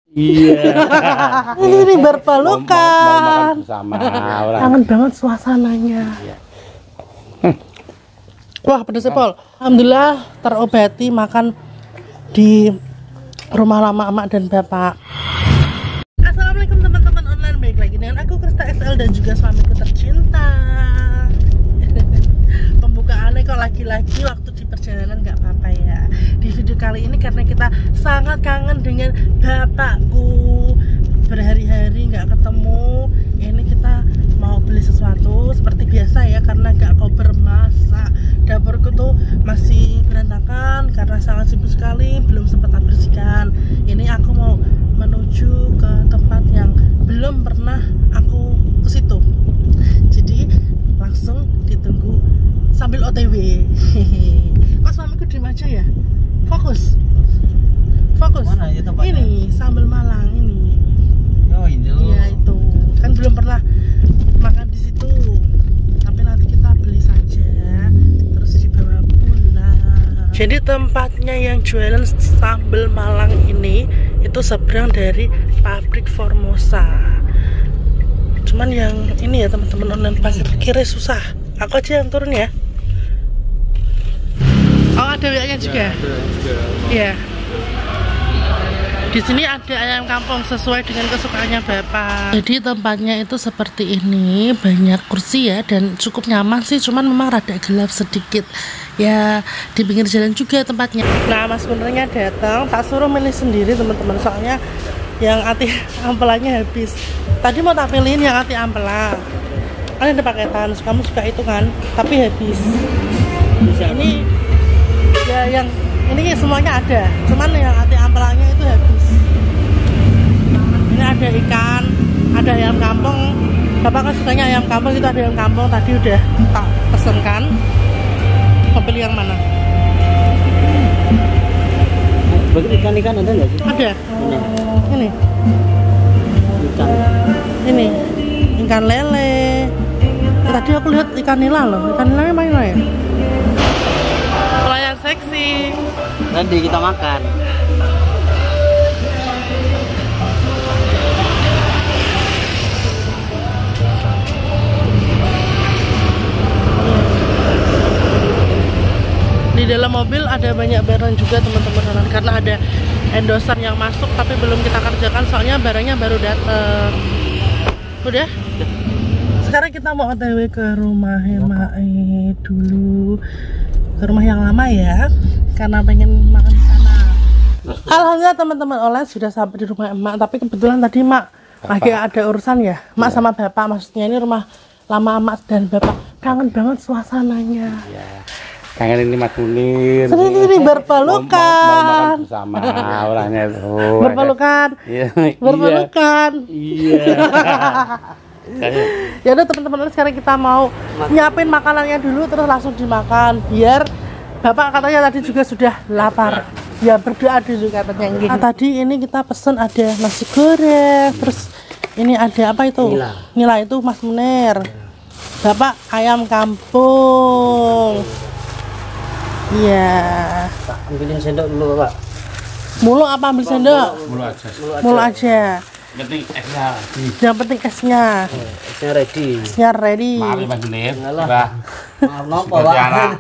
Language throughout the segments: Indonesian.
Iya. Ini berpelukan. Mau makan bersama orang. Kangen banget suasananya. Iya. Wah, pedasnya Pol. Alhamdulillah terobati makan di rumah lama emak dan bapak. Assalamualaikum teman-teman online, baik lagi dengan aku Krista XL dan juga suamiku tercinta. Pembukaannya kok lagi-lagi waktu di perjalanan nggak apa-apa ya. Di video kali ini karena kita sangat kangen dengan bapakku, berhari-hari nggak ketemu. Ini kita mau beli sesuatu seperti biasa ya, karena nggak kau bermasak. Dapurku tuh masih berantakan karena sangat sibuk sekali, belum sempat aku bersihkan. Ini aku mau menuju ke tempat yang belum pernah aku ke situ. Jadi langsung ditunggu sambil OTW. Kok suamiku diem aja ya? Fokus. Fokus. Mana ya tempatnya? Ini sambal Malang ini. Oh itu. Iya itu. Kan belum pernah makan di situ. Tapi nanti kita beli saja, terus dibawa pulang. Jadi tempatnya yang jualan sambal Malang ini itu seberang dari pabrik Formosa. Cuman yang ini ya teman-teman, online pasir kiri susah. Aku aja yang turun ya. Oh, ada WA-nya juga. Iya. Di sini ada ayam kampung sesuai dengan kesukaannya bapak. Jadi tempatnya itu seperti ini, banyak kursi ya dan cukup nyaman sih. Cuman memang rada gelap sedikit. Ya di pinggir jalan juga tempatnya. Nah, mas benernya datang, tak suruh milih sendiri teman-teman. Soalnya yang ati ampelannya habis. Tadi mau tak pilihin yang ati ampelan. Kan ada paketan, kamu suka itu kan? Tapi habis. Ini ya yang ini semuanya ada, cuman yang ati ampelannya itu habis. Ini ada ikan, ada ayam kampung. Bapak kan sukanya ayam kampung, itu ada ayam kampung tadi udah tak pesenkan. Mau pilih yang mana? Bagi ikan-ikan ada nggak sih? Ada. Ini. Ikan. Ini ikan lele. Tadi aku lihat ikan nila loh. Ikan nilanya mana ya? Pelayan seksi. Tadi kita makan. Di dalam mobil ada banyak barang juga teman-teman, karena ada endorser yang masuk tapi belum kita kerjakan soalnya barangnya baru datang. Udah? Sekarang kita mau OTW ke rumah Mae dulu, ke rumah yang lama ya, karena pengen makan di sana. Alhamdulillah teman-teman, online sudah sampai di rumah emak, tapi kebetulan tadi emak lagi ada urusan ya, emak sama bapak, maksudnya ini rumah lama emak dan bapak. Kangen banget suasananya. Iya. Kangen ini Mas Munir. Ini berpelukan. Mau makan bersama orangnya itu. Berpelukan. Iya. Berpelukan. Iya. Ya udah teman-teman, sekarang kita mau nyiapin makanannya dulu terus langsung dimakan biar bapak katanya tadi juga sudah lapar. Ya berdoa dulu katanya. Nah, tadi ini kita pesen ada nasi goreng, terus ini ada apa itu? Nila itu Mas Munir. Bapak ayam kampung. Iya. Ambilin sendok dulu Pak. Mulu apa ambil sendok? Mulu aja. Mulu aja. Penting esnya. Yang penting esnya. Esnya ready. Esnya ready. Maaf ya Mas Munir. Enggak lah. Bah. Maaf nopo Pak.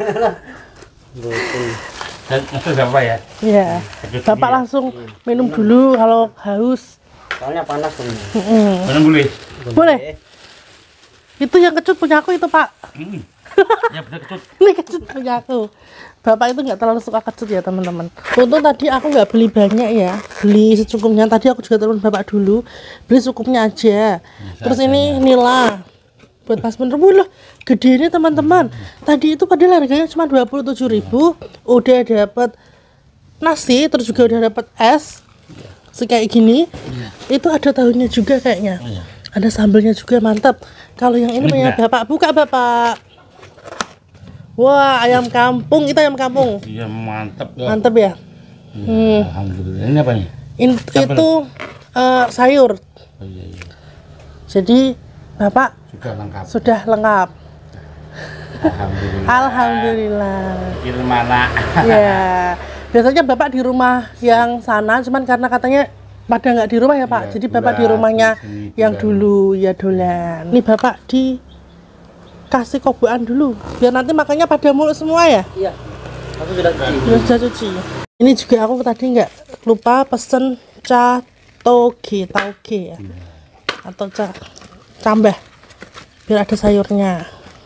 Dan itu siapa ya? Iya. Bapak langsung minum dulu kalau haus. Soalnya panas tuh. Mana boleh? Boleh. Itu yang kecut punya aku itu Pak. Ya benar kecut. Ini kecut punya aku. Bapak itu nggak terlalu suka kecut ya teman-teman. Untung tadi aku nggak beli banyak ya, beli secukupnya. Tadi aku juga telepon bapak dulu, beli secukupnya aja. Terus ini nila buat Mas Munir. Wah, gede ini teman-teman. Tadi itu padahal harganya cuma 27.000, udah dapat nasi, terus juga udah dapat es kayak gini. Itu ada tahunya juga kayaknya. Ada sambelnya juga, mantap. Kalau yang ini punya bapak, buka bapak. Wah, ayam kampung, itu ayam kampung. Iya, mantap ya. Mantap ya. Alhamdulillah. Ini apa nih? Itu sayur. Oh iya. Jadi bapak Sudah lengkap. sudah lengkap. Alhamdulillah. Alhamdulillah. Gimana? Ya, biasanya bapak di rumah yang sana, cuman karena katanya pada nggak di rumah ya Pak. Iya, Jadi Bapak di dolan, rumahnya di sini yang dolan. dulu ya dolan. Ini Bapak dikasih kobokan dulu biar nanti makannya pada mulut semua ya. Iya. Aku sudah cuci. Sudah cuci. Ini juga aku tadi nggak lupa pesen toge ya. Atau cambah biar ada sayurnya.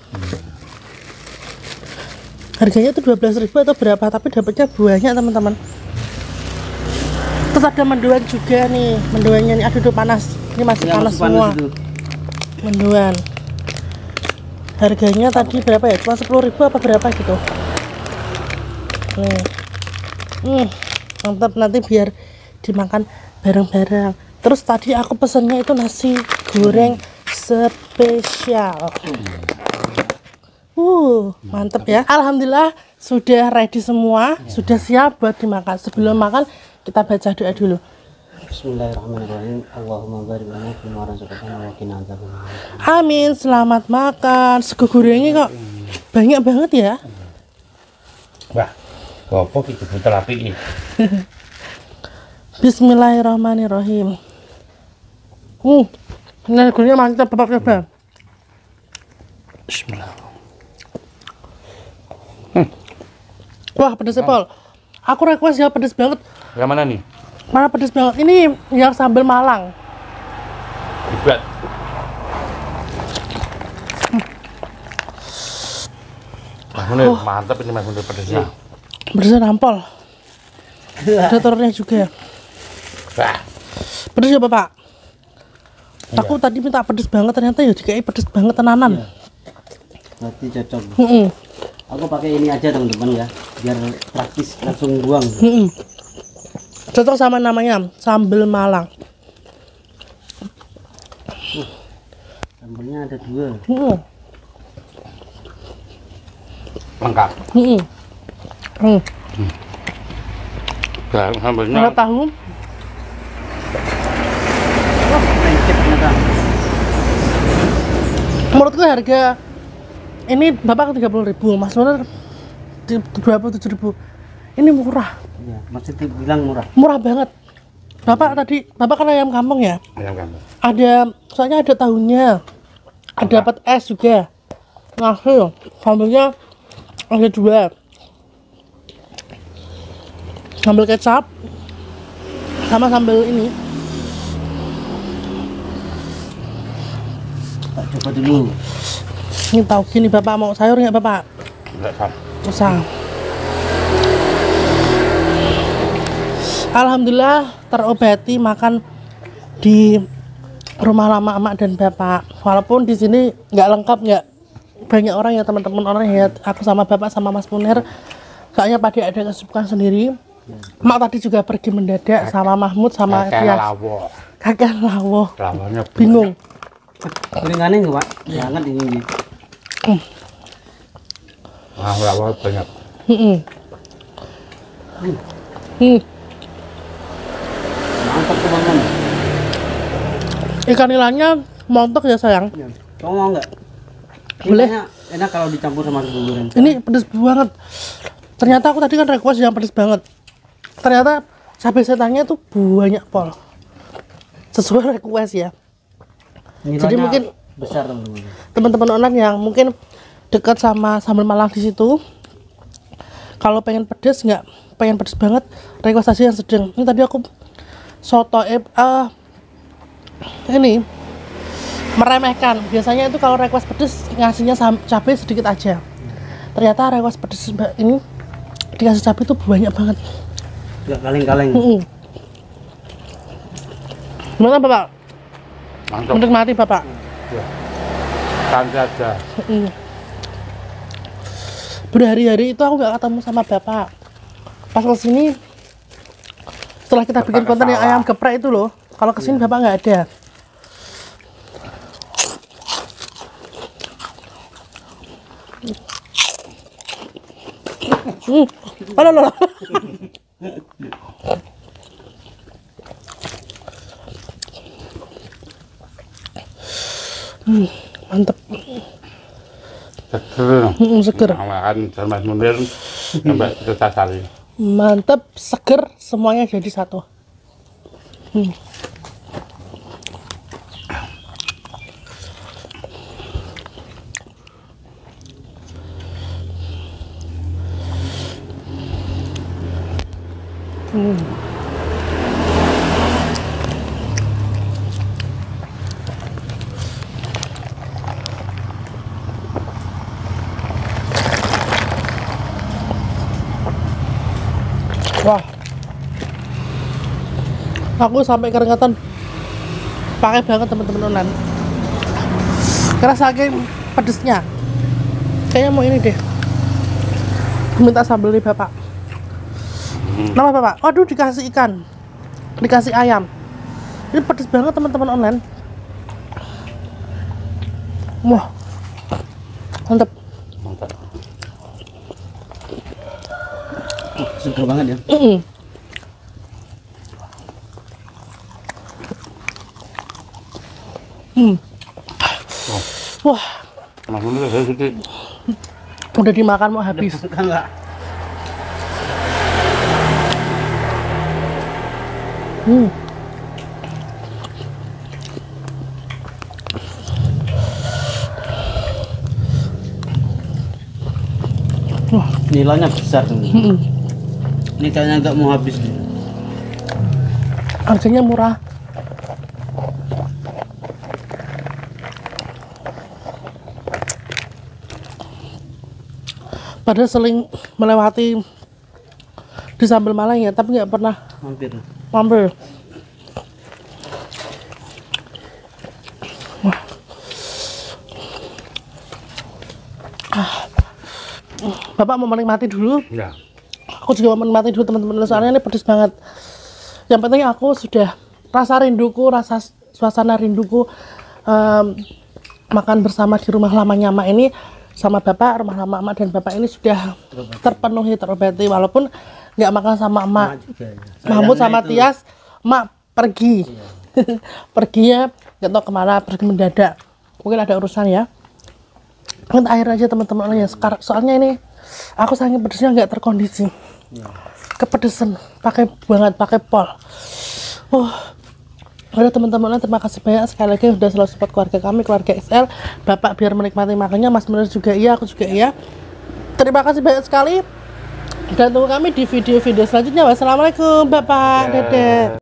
Harganya itu 12.000 atau berapa, tapi dapatnya banyak teman-teman. Terus ada mendoan juga nih, mendoannya nih, aduh panas, ini masih Iya, panas masih semua itu. mendoan. Harganya tadi berapa ya, cuma 10.000 apa berapa gitu nih. Mantap, nanti biar dimakan bareng-bareng. Terus tadi aku pesennya itu nasi goreng spesial. Mantep ya. Alhamdulillah sudah ready semua, sudah siap buat dimakan. Sebelum makan kita baca doa dulu. Bismillahirrahmanirrahim. Allahumma barik lana fima razaqtana wa qina adzabannar. Amin. Selamat makan. Sego gorengnya kok banyak banget ya. Wah, gopo iki butel api iki. Bismillahirrahmanirrahim. Ini gorengnya mantap, Bapak coba. Bismillah. Wah, pedes Pol. Aku request ya pedes banget. Yang mana nih? Mana pedes banget. Ini yang sambal Malang. Hebat. Mas Munir, mantap ini Mas Munir pedesnya. Pedesnya nampol. Ada telurnya juga. Wah, Pedes ya Bapak? Aku tadi minta pedes banget, ternyata ya dikai pedes banget tenanan. Berarti cocok. Mm-mm. Aku pakai ini aja teman-teman ya, biar praktis langsung buang. Mm-mm. Cocok sama namanya sambal Malang. Sambalnya ada 2. Mm-mm. lengkap. Mm-mm. Nah, sambalnya Ada tahu. Lengket ternyata. Menurutku harga ini Bapak 30.000, Mas Munir 27.000. Ini murah. Iya, masih dibilang murah. Murah banget. Bapak kan ayam kampung ya? ayam kan. Soalnya ada tahunya. Ada dapat es juga. Nasi, sambalnya ada 2. Sambal kecap sama sambal ini. Tak coba dulu. Ini tahu gini Bapak mau sayur nggak Bapak? Enggak sam. Usah. Alhamdulillah terobati makan di rumah lama emak dan bapak. Walaupun di sini nggak lengkap, nggak banyak orang ya teman-teman, orang ya aku sama bapak sama Mas Munir. Soalnya pada ada kesibukan sendiri. Mak tadi juga pergi mendadak sama Mahmud sama Kakek Tias. lawo. Kakek lawo. Lawannya Bingung. Gorengannya enggak, Pak? Banget ini. Ah, lawo banyak. Mantap teman-teman. Ikan nilainya montok ya sayang. Ya. Kamu mau enggak? Boleh. Enak kalau dicampur sama sego goreng. Ini pedes banget. Ternyata aku tadi kan request yang pedes banget. Ternyata cabai setannya tuh banyak Pol. Sesuai request ya. Jadi Nilainya mungkin besar teman-teman. teman-teman online yang mungkin dekat sama sambal Malang di situ, kalau pengen pedes nggak pengen pedes banget, request aja yang sedang. Ini tadi aku soto ini meremehkan. Biasanya itu kalau request pedes ngasihnya cabai sedikit aja. Ternyata request pedes ini dikasih cabai itu banyak banget. Enggak kaleng-kaleng. Gimana Bapak? Mantap. Menikmati Bapak? Santai aja. Berhari-hari itu aku nggak ketemu sama Bapak. Pas kesini, setelah kita bikin konten yang ayam geprek itu loh, kalau kesini Bapak nggak ada. Aduh. Mantep. Seger. Seger. Makan dan Mas Munir sampai kita sari. Mantep, seger, semuanya jadi satu. Wah, aku sampai keringetan, pakai banget teman-teman online. Karena saking pedesnya, kayaknya mau ini deh, minta sambal nih bapak. Nama bapak? Waduh, dikasih ikan, dikasih ayam. Ini pedes banget teman-teman online. Wah, mantap. Mantap. Seger banget ya. Wah, Mas dulu saya sedikit. udah dimakan mau habis. Enggak. Wah, Nilainya besar nih. Ini kayaknya nggak mau habis nih. harganya murah. Padahal sering melewati di Sambal Malang ya, tapi nggak pernah Hampir. mampir. Wah. Bapak mau menikmati dulu, Ya. aku juga mau menikmati dulu teman-teman, soalnya ini pedes banget. Yang penting aku sudah rasa rinduku, rasa suasana rinduku makan bersama di rumah lamanya Mak ini sama bapak, rumah lama emak dan bapak ini sudah terpenuhi, terobati. Walaupun nggak makan sama emak, Juga ya. Mahmud sama Sayangnya itu- Tias, emak pergi. Pergi ya, nggak tahu kemana, pergi mendadak. Mungkin ada urusan ya. Minta air aja teman-teman ya. Sekarang soalnya ini aku saking pedesnya nggak terkondisi. Kepedesan, pakai banget, pakai pol. Udah teman-teman, terima kasih banyak sekali lagi udah selalu support keluarga kami, keluarga XL. Bapak biar menikmati makannya, Mas Munir juga iya, aku juga iya. Terima kasih banyak sekali. Dan tunggu kami di video-video selanjutnya. Wassalamualaikum Bapak. Dadah.